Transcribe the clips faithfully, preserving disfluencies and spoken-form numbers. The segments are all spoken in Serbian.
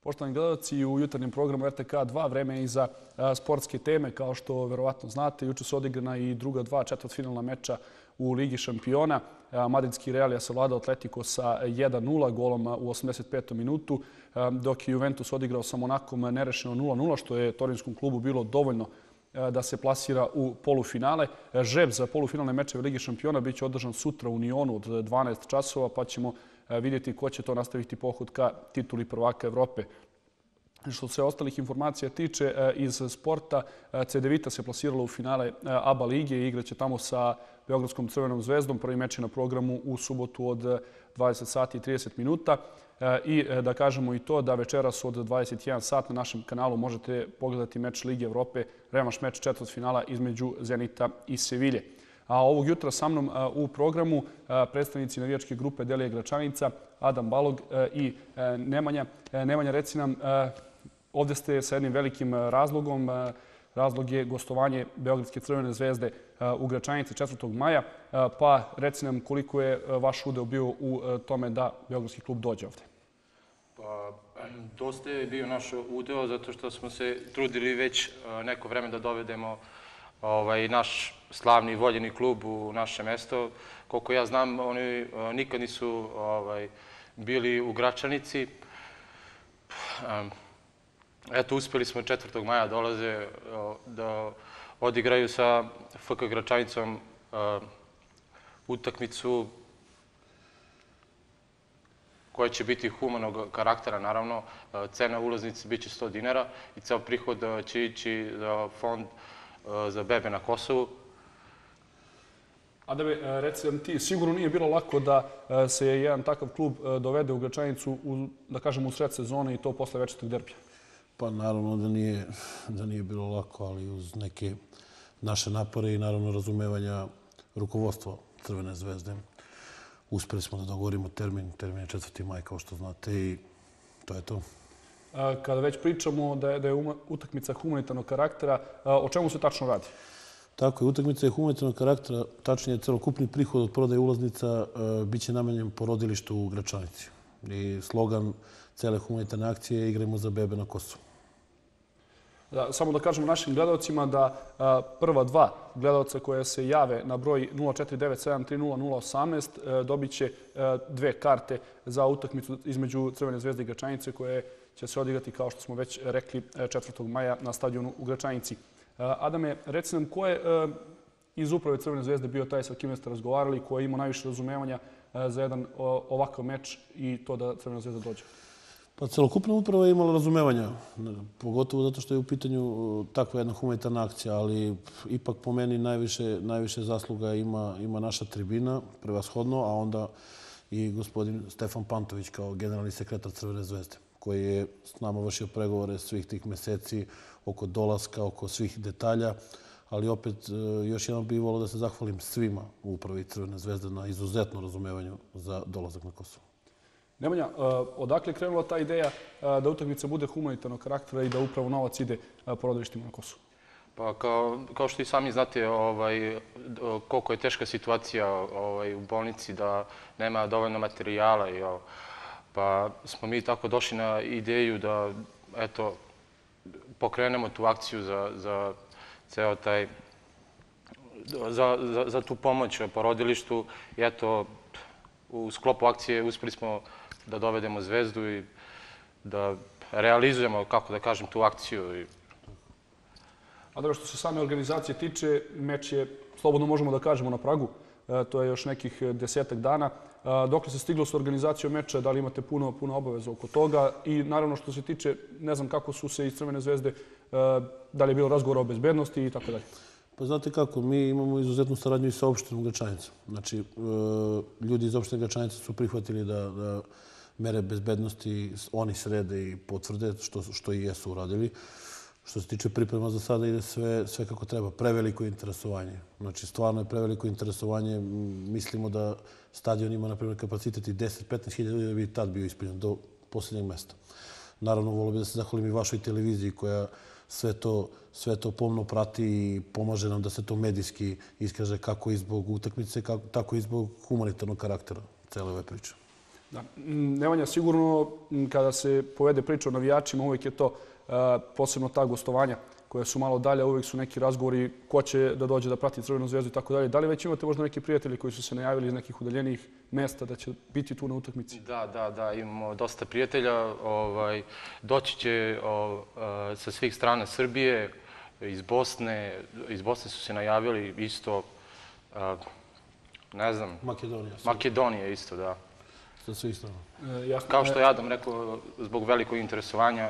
Poštovani gledalci, u jutarnjem programu R T K dva vreme je i za sportske teme. Kao što verovatno znate, juče su odigrana i druga dva četvrtfinalna meča u Ligi šampiona. Madridski Real je savladao Atletico sa jedan nula golom u osamdeset petom minutu, dok je Juventus odigrao sa Monakom nerešeno nula nula, što je torinskom klubu bilo dovoljno da se plasira u polufinale. Žreb za polufinalne mečeve Ligi šampiona biće održan sutra u Nionu od dvanaest časova, pa ćemo vidjeti ko će to nastaviti pohod ka tituli prvaka Evrope. Što se ostalih informacija tiče iz sporta, Cedevita se plasirala u finale A B A lige i igraće tamo sa Beogradskom Crvenom zvezdom. Prvi meč je na programu u subotu od dvadeset sati i trideset minuta. I da kažemo i to da večeras od dvadeset jedan sat na našem kanalu možete pogledati meč Lige Evrope, revanš meč četvrtfinala između Zenita i Sevilje. A ovog jutra sa mnom u programu predstavnici navijačke grupe Delije Gračanica, Adam Balog i Nemanja. Nemanja, reci nam, ovdje ste sa jednim velikim razlogom. Razlog je gostovanje Beogradske Crvene zvezde u Gračanici četvrtog maja. Pa reci nam koliko je vaš udeo bio u tome da Beogradski klub dođe ovdje. Pa, dosta je bio naš udeo zato što smo se trudili već neko vreme da dovedemo ovaj, naš slavni i voljeni klub u naše mesto. Koliko ja znam, oni nikad nisu ovaj, bili u Gračanici. Eto, uspjeli smo četvrtog maja dolaze da odigraju sa F K Gračanicom utakmicu koja će biti humanog karaktera, naravno. Cena ulaznice biće sto dinara i ceo prihod će ići za fond za bebe na Kosovu. Adame, reci nam ti, sigurno nije bilo lako da se jedan takav klub dovede u Gračanicu, u, da kažemo, u sred sezone i to posle večetog derbija? Pa naravno da nije, da nije bilo lako, ali uz neke naše napore i naravno razumevanja rukovodstva Crvene zvezde. Uspeli smo da dogovorimo termin, termin je četvrti maj, kao što znate, i to je to. Kada već pričamo da je, da je utakmica humanitarnog karaktera, o čemu se tačno radi? Tako je, utakmica je humanitarnog karaktera, tačnije celokupni prihod od prodaje ulaznica bit će namenjen porodilištu u Gračanici. I slogan cele humanitarne akcije je Igrajmo za bebe na Kosovu. Da, samo da kažemo našim gledalcima da a, prva dva gledalca koje se jave na broj nula četiri devet sedam tri nula nula jedan osam dobit će a, dve karte za utakmicu između Crvene zvezde i Gračanice koje će se odigrati, kao što smo već rekli, četvrtog maja na stadionu u Gračanici. A, Adame, reci nam ko je a, iz uprave Crvene zvezde bio taj sa kime ste razgovarali, ko je imao najviše razumevanja a, za jedan o, ovakav meč i to da Crvena zvezda dođe? Pa celokupna uprava je imala razumevanja, pogotovo zato što je u pitanju takva jedna humanitarna akcija, ali ipak po meni najviše, najviše zasluga ima, ima naša tribina, prevashodno, a onda i gospodin Stefan Pantović kao generalni sekretar Crvene zvezde, koji je s nama vršio pregovore svih tih meseci oko dolaska, oko svih detalja, ali opet još jednom bih volio da se zahvalim svima u upravi Crvene zvezde na izuzetno razumevanju za dolazak na Kosovo. Nemanja, odakle je krenula ta ideja da utakmica bude humanitarnog karaktera i da upravo novac ide porodilištima na Kosovu? Pa kao, kao što i sami znate, ovaj, koliko je teška situacija ovaj, u bolnici, da nema dovoljno materijala. I, ovaj, pa smo mi tako došli na ideju da eto, pokrenemo tu akciju za, za ceo taj, za, za, za tu pomoć porodilištu. I eto, u sklopu akcije uspeli smo da dovedemo Zvezdu i da realizujemo, kako da kažem, tu akciju. A dobro, što se same organizacije tiče, meč je, slobodno možemo da kažemo, na pragu. To je još nekih desetak dana. Dokle se stiglo s organizacijom meča, da li imate puno, puno obaveza oko toga? I naravno što se tiče, ne znam kako su se iz Crvene zvezde, da li je bilo razgovora o bezbednosti i tako dalje. Pa znate kako, mi imamo izuzetnu saradnju i sa opštinom Gračanica. Znači, ljudi iz opštine Gračanica su prihvatili da, da mere bezbednosti oni srede i potvrde, što, što i jesu uradili. Što se tiče priprema za sada ide sve, sve kako treba. Preveliko interesovanje. Znači, stvarno je preveliko interesovanje. Mislimo da stadion ima, na primjer, kapacitet i deset do petnaest hiljada ljudi da bi tad bio ispunjen do posljednjeg mesta. Naravno, volio bih da se zahvalim i vašoj televiziji koja sve to, sve to pomno prati i pomaže nam da se to medijski iskaže kako i zbog utakmice, kako, tako i zbog humanitarnog karaktera cele ove priče. Da. Nemanja, sigurno kada se povede priča o navijačima, uvijek je to posebno ta gostovanja koje su malo dalje, uvijek su neki razgovori ko će da dođe da prati Crvenu zvezdu i tako dalje. Da li već imate možda neki prijatelji koji su se najavili iz nekih udaljenijih mesta da će biti tu na utakmici? Da, da, da, imamo dosta prijatelja. Doći će sa svih strana Srbije, iz Bosne. Iz Bosne su se najavili isto, ne znam... Makedonija. Makedonija isto, da. Sa svih strana. Kao što je Adam rekao, zbog velikog interesovanja.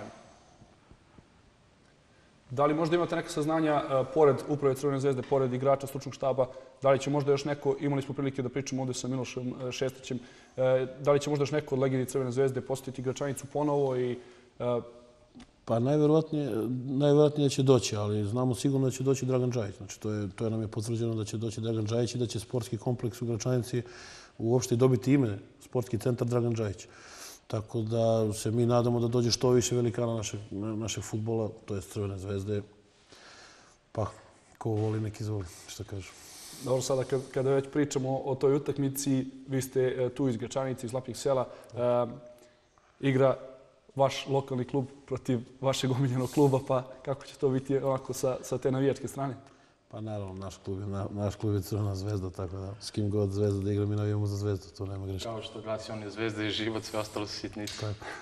Da li možda imate neka saznanja, pored uprave Crvene zvezde, pored igrača, stručnog štaba, da li će možda još neko, imali smo prilike da pričamo ovdje sa Milošem Šestićem, da li će možda još neko od legende Crvene zvezde posjetiti igračanicu ponovo i... Pa najvjerojatnije će doći, ali znamo sigurno da će doći Dragan Džajić. Znači, to je nam je potvrđeno da će doći Dragan Džajić i da će sportski kompleks u Gračanici uopšte dobiti ime Sportski centar Dragan Džajić. Tako da se mi nadamo da dođe što više velikana našeg futbola, to je Crvene zvezde. Pa, ko voli, nek izvoli, što kažu. Dobro, sada kada već pričamo o toj utakmici, vi ste tu iz Gračanice, iz Lapnjeg sela. Igra vaš lokalni klub protiv vašeg omiljenog kluba, pa kako će to biti onako sa te navijačke strane? Pa naravno, naš klub je Crvena zvezda, tako da s kim god zvezda da igra, mi navijamo za zvezdu, to nema greška. Kao što glasi, on je zvezda i život, sve ostalo su sitnice.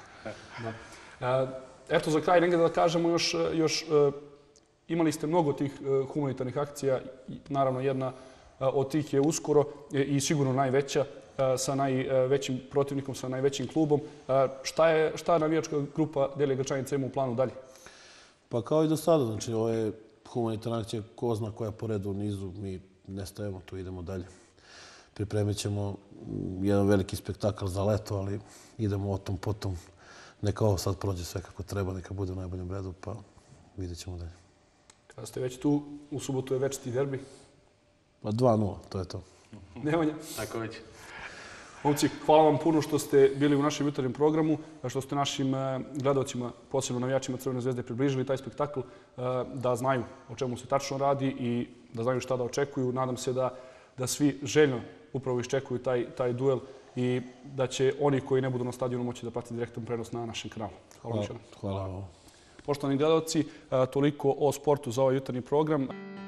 Eto, za kraj negdje da kažemo još, imali ste mnogo tih humanitarnih akcija, naravno jedna od tih je uskoro i sigurno najveća, sa najvećim protivnikom, sa najvećim klubom. Šta navijačka grupa Delije Gračanica ima u planu dalje? Pa kao i do sada, znači ovo je humanitarna akcija, ko zna koja po redu u nizu, mi ne stajemo, tu idemo dalje. Pripremit ćemo jedan veliki spektakl za leto, ali idemo o tom potom. Neka ovo sad prođe sve kako treba, neka bude u najboljem redu, pa vidjet ćemo dalje. Kada ste već tu, u subotu je večiti derbi? Pa dva nula, to je to. Nemanja? Tako već. Momci, hvala vam puno što ste bili u našem jutarnjem programu, što ste našim gledalcima, posebno navijačima Crvene zvezde, približili taj spektakl, da znaju o čemu se tačno radi i da znaju šta da očekuju. Nadam se da svi željno upravo iščekuju taj duel i da će oni koji ne budu na stadionu moći da prati direktan prenos na našem kanalu. Hvala vam. Hvala vam. Poštovani gledalci, toliko o sportu za ovaj jutarnji program.